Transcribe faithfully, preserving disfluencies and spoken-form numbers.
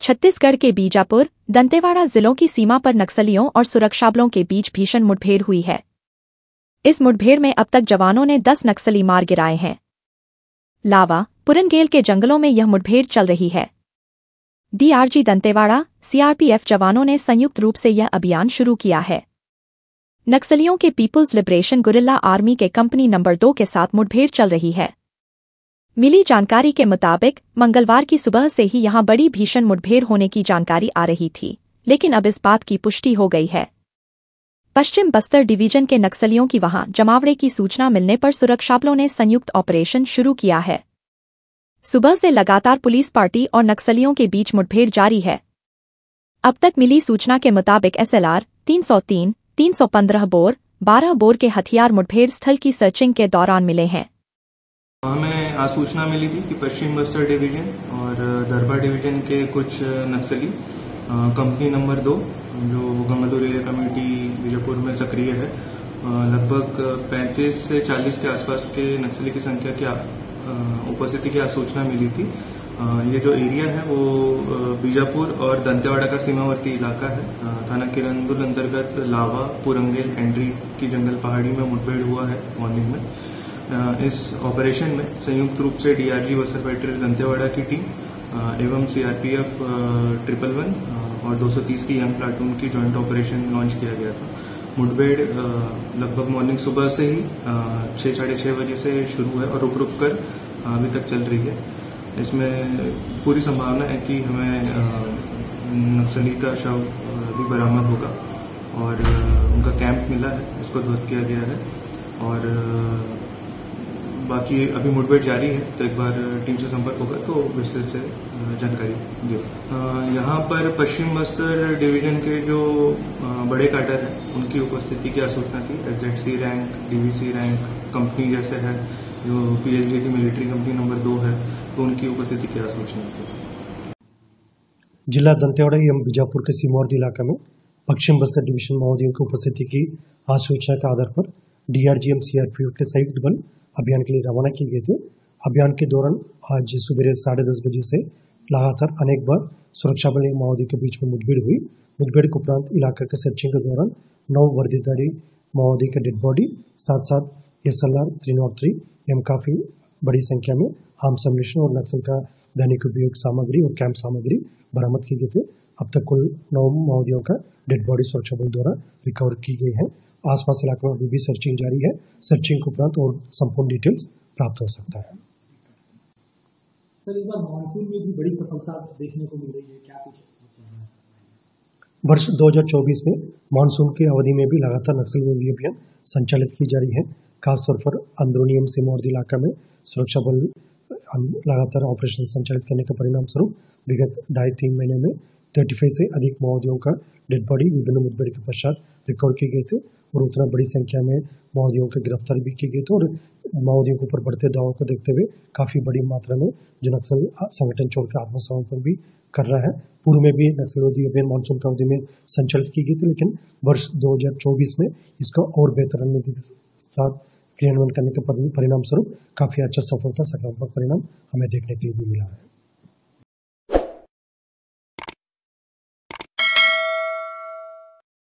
छत्तीसगढ़ के बीजापुर, दंतेवाड़ा जिलों की सीमा पर नक्सलियों और सुरक्षाबलों के बीच भीषण मुठभेड़ हुई है। इस मुठभेड़ में अब तक जवानों ने दस नक्सली मार गिराए हैं। लावा, पुरनगेल के जंगलों में यह मुठभेड़ चल रही है। डीआरजी दंतेवाड़ा, सीआरपीएफ जवानों ने संयुक्त रूप से यह अभियान शुरू किया है। नक्सलियों के पीपुल्स लिबरेशन गुरिल्ला आर्मी के कंपनी नंबर दो के साथ मुठभेड़ चल रही है। मिली जानकारी के मुताबिक मंगलवार की सुबह से ही यहां बड़ी भीषण मुठभेड़ होने की जानकारी आ रही थी, लेकिन अब इस बात की पुष्टि हो गई है। पश्चिम बस्तर डिवीजन के नक्सलियों की वहां जमावड़े की सूचना मिलने पर सुरक्षाबलों ने संयुक्त ऑपरेशन शुरू किया है। सुबह से लगातार पुलिस पार्टी और नक्सलियों के बीच मुठभेड़ जारी है। अब तक मिली सूचना के मुताबिक एसएलआर तीन सौ तीन, तीन सौ पंद्रह बोर, बारह बोर के हथियार मुठभेड़ स्थल की सर्चिंग के दौरान मिले हैं। हमें आज सूचना मिली थी कि पश्चिम बस्तर डिवीजन और दरबा डिवीजन के कुछ नक्सली कंपनी नंबर दो, जो गंगालूर एरिया कमेटी बीजापुर में सक्रिय है, लगभग पैंतीस से चालीस के आसपास के नक्सली की संख्या की उपस्थिति की आज सूचना मिली थी। ये जो एरिया है वो बीजापुर और दंतेवाड़ा का सीमावर्ती इलाका है। थाना किरंदुल अंतर्गत लावा, पुरंगेल, एंड्री की जंगल पहाड़ी में मुठभेड़ हुआ है मॉर्निंग में। इस ऑपरेशन में संयुक्त रूप से डीआरजी बस्तर बैटलियन दंतेवाड़ा की टीम एवं सीआरपीएफ ट्रिपल वन और दो सौ तीस की यंग प्लाटून की जॉइंट ऑपरेशन लॉन्च किया गया था। मुठभेड़ लगभग मॉर्निंग सुबह से ही छः साढ़े छः बजे से शुरू है और रुक रुक कर अभी तक चल रही है। इसमें पूरी संभावना है कि हमें नक्सली का शव भी बरामद होगा और उनका कैंप मिला है, इसको ध्वस्त किया गया है और बाकी अभी मुठभेड़ जारी है। तो एक बार टीम से संपर्क होगा तो विस्तृत से जानकारी दे। यहाँ पर पश्चिम बस्तर डिवीजन के जो बड़े कैडर हैं उनकी उपस्थिति की सूचना थी। HZC rank, DVC rank company जैसे है, जो पीएलजे की मिलिट्री कंपनी नंबर दो है, तो उनकी उपस्थिति की सूचना थी। जिला दंतेवाड़ा एवं बीजापुर के सीमावर्ती इलाका में पश्चिम बस्तर डिवीजन माओवादियों की उपस्थिति की आज सूचना के आधार पर डीआरजी एवं सीआरपीएफ के संयुक्त बल अभियान के लिए रवाना किए गए थे। अभियान के दौरान आज सुबह साढ़े दस बजे से लगातार अनेक बार सुरक्षा बल एवं माओवादियों के बीच में मुठभेड़ हुई। मुठभेड़ के उपरांत इलाका के सर्चिंग के दौरान नौ वर्दीधारी माओवादी के डेड बॉडी, साथ साथ एसएलआर थ्री नॉट थ्री एवं काफी बड़ी संख्या में आर्म्स एम्युनिशन और नक्सल का दैनिक उपयोग सामग्री और कैंप सामग्री बरामद की गई थे। अब तक कुल नौ माओवादियों का डेड बॉडी सुरक्षा बल द्वारा रिकवर की गई है। आसपास इलाकों में अभी भी सर्चिंग जारी है। सर्चिंग के उपरांत और संपूर्ण डिटेल्स प्राप्त हो सकता है। सर, इस बार मानसून में भी बड़ी सफलता देखने को मिल रही है, क्या कुछ? वर्ष दो हज़ार चौबीस में मानसून की अवधि में भी लगातार नक्सलबंदी अभियान संचालित की जा रही है। खासतौर पर अंदरूनी एवं सीमावर्ती इलाका में सुरक्षा बल लगातार ऑपरेशन संचालित करने के परिणाम स्वरूप विगत ढाई तीन महीने में पैंतीस से अधिक माओवादियों का डेड बॉडी विभिन्न मुठभेड़ के पश्चात रिकवर किए गए थे और उतना बड़ी संख्या में माओवादियों के गिरफ्तार भी किए गए थे। और माओवादियों के ऊपर बढ़ते दावों को देखते हुए काफ़ी बड़ी मात्रा में जो नक्सल संगठन छोड़ कर आत्मसमर्पण भी कर रहा है। पूर्व में भी नक्सलवादी अभियान मानसून की अवधि में संचालित की गई थी, लेकिन वर्ष दो हज़ार चौबीस में इसका और बेहतर रणनीति के साथ क्रियान्वयन करने के परिणाम स्वरूप काफ़ी अच्छा सफलता, सकारात्मक परिणाम हमें देखने के लिए भी मिला है।